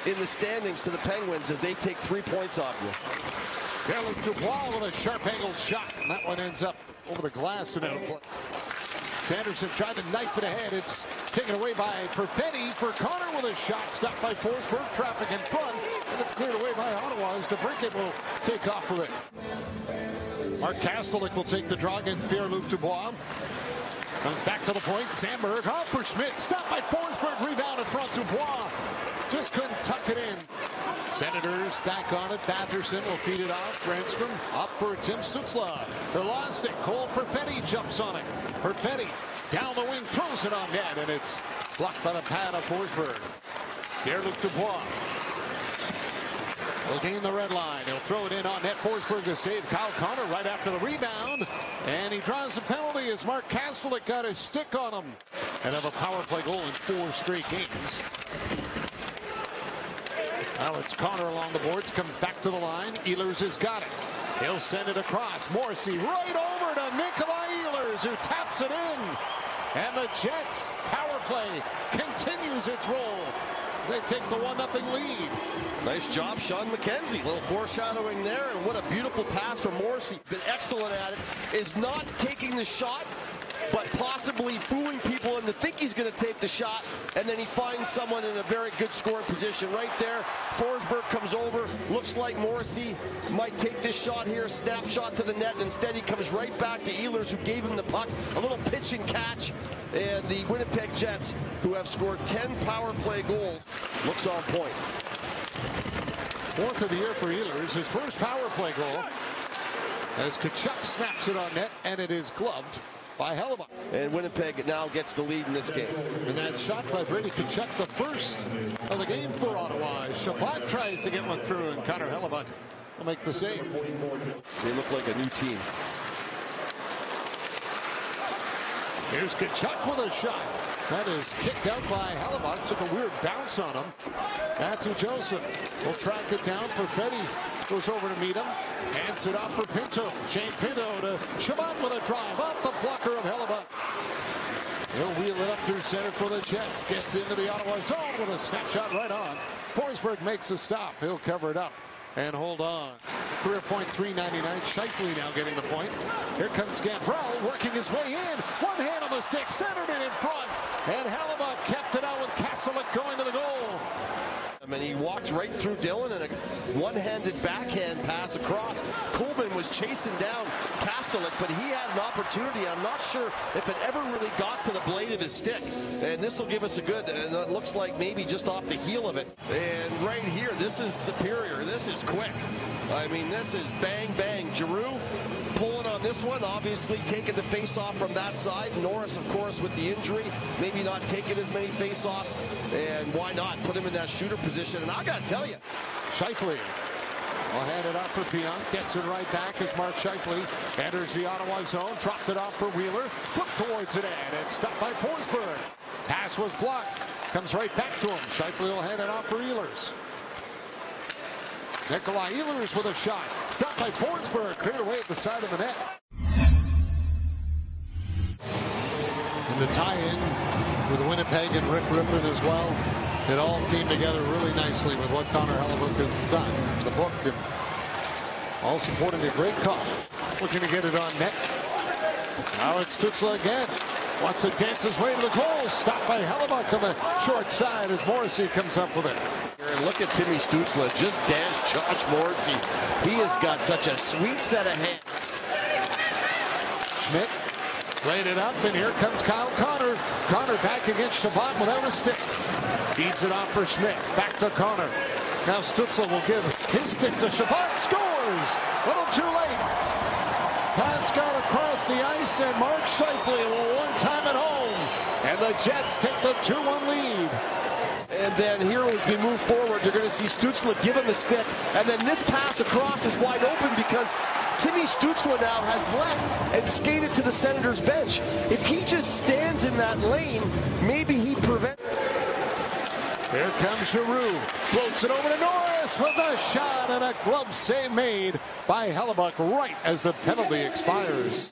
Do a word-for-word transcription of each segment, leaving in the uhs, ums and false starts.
in the standings to the Penguins as they take three points off you. Pierre-Luc Dubois with a sharp angled shot, and that one ends up over the glass and out of play. Sanderson tried to knife it ahead. It's taken away by Perfetti for Connor with a shot. Stopped by Forsberg. Traffic in front. And it's cleared away by Ottawa as DeBrincat will take off with it. Mark Kastelik will take the draw against Pierre-Luc Dubois. Comes back to the point. Sandberg off for Schmidt. Stopped by Forsberg. Rebound in front. Dubois just couldn't tuck it in. Senators back on it. Batherson will feed it off. Granstrom up for Tim Stützle. They lost it. Cole Perfetti jumps on it. Perfetti down the wing, throws it on net, and it's blocked by the pad of Forsberg. Pierre-Luc Dubois will gain the red line. He'll throw it in on net. Forsberg to save Kyle Connor right after the rebound. And he draws a penalty as Mark Kastelik got his stick on him. And have a power play goal in four straight games. Now it's Connor along the boards, comes back to the line. Ehlers has got it. He'll send it across. Morrissey right over to Nikolai Ehlers, who taps it in. And the Jets' power play continues its roll. They take the one nothing lead. Nice job, Sean McKenzie. A little foreshadowing there, and what a beautiful pass from Morrissey. Been excellent at it. Is not taking the shot, but possibly fooling people into think he's going to take the shot, and then he finds someone in a very good scoring position right there. Forsberg comes over, looks like Morrissey might take this shot here, snapshot to the net, and instead he comes right back to Ehlers, who gave him the puck. A little pitch and catch, and the Winnipeg Jets, who have scored ten power play goals, looks on point. Fourth of the year for Ehlers, his first power play goal, as Tkachuk snaps it on net, and it is gloved by Hellebuyck. And Winnipeg now gets the lead in this game. And that shot by Brady Tkachuk, the first of the game for Ottawa. Shabbat tries to get one through, and Connor Hellebuyck will make the save. They look like a new team. Here's Tkachuk with a shot. That is kicked out by Hellebuyck. Took a weird bounce on him. Matthew Joseph will track it down. Perfetti goes over to meet him. Hands it off for Pinto. Shane Pinto to Shabbat with a drive. Off the blocker of Hellebuyck. He'll wheel it up through center for the Jets. Gets into the Ottawa zone with a snapshot right on. Forsberg makes a stop. He'll cover it up and hold on. Career point three ninety-nine. Shifley now getting the point. Here comes Gambrell working his way in. One hand on the stick. Centered it in front. And Hellebuyck kept it out with Kastelik going to the goal. I mean, he walked right through Dylan and a one-handed backhand pass across. Coleman was chasing down Kastelik, but he had an opportunity. I'm not sure if it ever really got to the blade of his stick. And this will give us a good, and it looks like maybe just off the heel of it. And right here, this is superior. This is quick. I mean, this is bang, bang. Giroux pulling on this one, obviously taking the face-off from that side. Norris, of course, with the injury, maybe not taking as many face-offs. And why not put him in that shooter position? And I got to tell you, Shifley will hand it off for Pionk. Gets it right back as Mark Shifley enters the Ottawa zone. Dropped it off for Wheeler. Flipped towards it and it's stopped by Forsberg. Pass was blocked. Comes right back to him. Shifley will hand it off for Ehlers. Nikolai Ehlers with a shot. Stopped by Forsberg. Cleared away at the side of the net. And the tie-in with Winnipeg and Rick Rippon as well. It all came together really nicely with what Connor Hellebuyck has done. The book and all supporting a great cause. Looking to get it on net. Now it's Stützle again. Wants to dance his way to the goal. Stopped by Hellebuyck on the short side as Morrissey comes up with it. And look at Timmy Stützle just dance Josh Morrissey. He has got such a sweet set of hands. Schmidt laid it up, and here comes Kyle Connor. Connor back against Shabbat without a stick. Feeds it off for Schmidt. Back to Connor. Now Stützle will give his stick to Shabbat. Scores! A little too late. Pass got across the ice, and Mark Shifley will one time at home. And the Jets take the two one lead. And then here as we move forward, you're going to see Stützle give him the stick. And then this pass across is wide open because Timmy Stützle now has left and skated to the Senators bench. If he just stands in that lane, maybe he prevents. Here comes Giroux. Floats it over to Norris with a shot and a glove save made by Hellebuyck right as the penalty expires.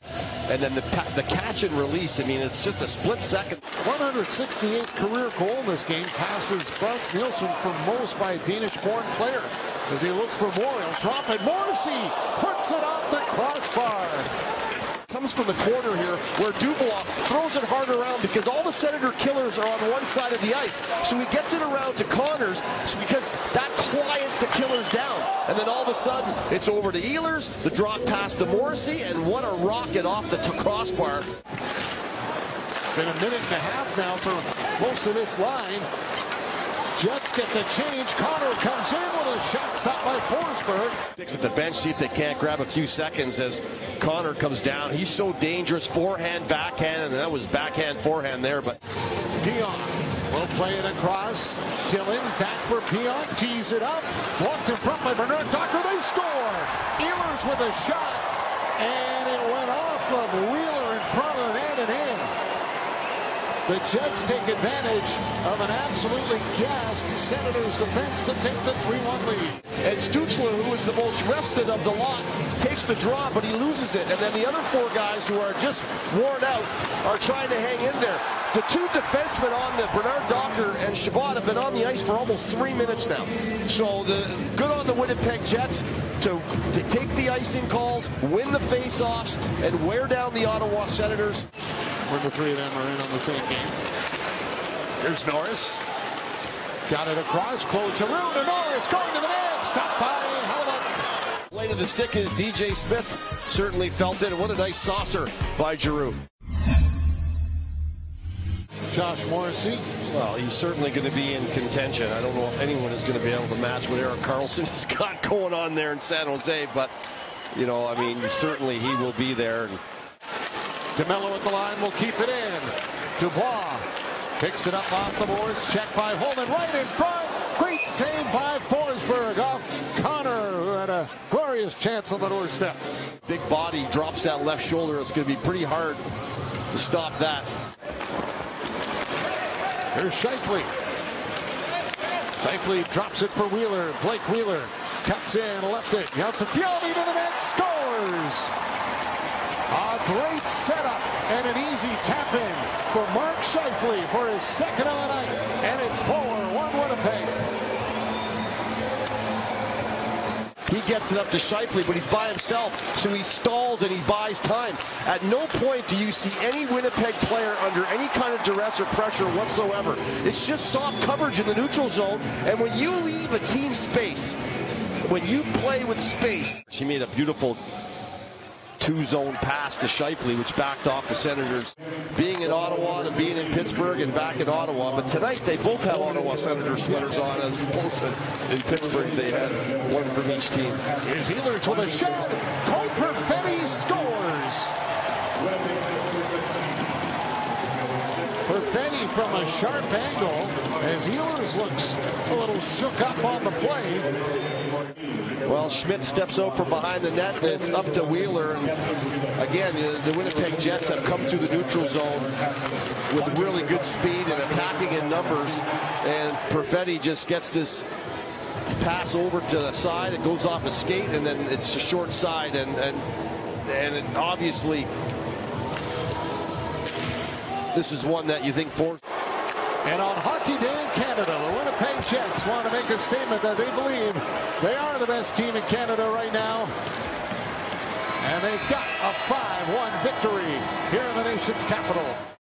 and then the, the catch and release. I mean, it's just a split second. one hundred sixty-eighth career goal in this game, passes Frans Nielsen for most by a Danish-born player. As he looks for more, he'll drop it. Morrissey puts it off the crossbar. Comes from the corner here where Dubois throws it hard around because all the Senator killers are on one side of the ice. So he gets it around to Connors because that quiets the killers down. And then all of a sudden, it's over to Ehlers, the drop pass to Morrissey, and what a rocket off the crossbar. Been a minute and a half now for most of this line. Jets get the change. Connor comes in with a shot stopped by Forsberg. Sticks at the bench, see if they can't grab a few seconds as Connor comes down. He's so dangerous. Forehand, backhand, and that was backhand, forehand there. But Pion will play it across. Dylan back for Pion. Tees it up. Blocked in front by Bernard Docker. They score. Ehlers with a shot. And it went off of Wheeler in front of the net and in. The Jets take advantage of an absolutely gassed Senators defense to take the three one lead. And Stutzler, who is the most rested of the lot, takes the draw, but he loses it. And then the other four guys who are just worn out are trying to hang in there. The two defensemen on the Bernard Docker and Chabot have been on the ice for almost three minutes now. So the good on the Winnipeg Jets to, to take the icing calls, win the face-offs, and wear down the Ottawa Senators. When the three of them are in on the same game. Here's Norris. Got it across. Claude Giroux to Norris. Going to the net. Stopped by Hellebuyck. Late of the stick is D J Smith. Certainly felt it. And what a nice saucer by Giroux. Josh Morrissey. Well, he's certainly going to be in contention. I don't know if anyone is going to be able to match what Erik Karlsson has got going on there in San Jose. But, you know, I mean, certainly he will be there. And DeMello at the line will keep it in. Dubois picks it up off the boards. Checked by Holman right in front. Great save by Forsberg off Connor, who had a glorious chance on the doorstep. Big body drops that left shoulder. It's going to be pretty hard to stop that. Here's Scheifele. Scheifele drops it for Wheeler. Blake Wheeler cuts in, left it. Janssen Fjällby to the net, scores! A great setup and an easy tap in for Mark Scheifele for his second of the night. And it's four one Winnipeg. He gets it up to Scheifele, but he's by himself, so he stalls and he buys time. At no point do you see any Winnipeg player under any kind of duress or pressure whatsoever. It's just soft coverage in the neutral zone, and when you leave a team space, when you play with space, she made a beautiful two-zone pass to Scheifele, which backed off the Senators. Being in Ottawa to being in Pittsburgh and back in Ottawa, but tonight they both have Ottawa Senators sweaters on, as opposed to in Pittsburgh they had one from each team. Here's Ehlers with a shot. Cole Perfetti scores. Perfetti from a sharp angle as Ehlers looks a little shook up on the play. Well, Schmidt steps out from behind the net, and it's up to Wheeler. And again, the Winnipeg Jets have come through the neutral zone with really good speed and attacking in numbers. And Perfetti just gets this pass over to the side. It goes off a skate, and then it's a short side. And, and, and it obviously, this is one that you think for. And on Hockey Day in Canada, the Winnipeg Jets want to make a statement that they believe they are the best team in Canada right now. And they've got a five one victory here in the nation's capital.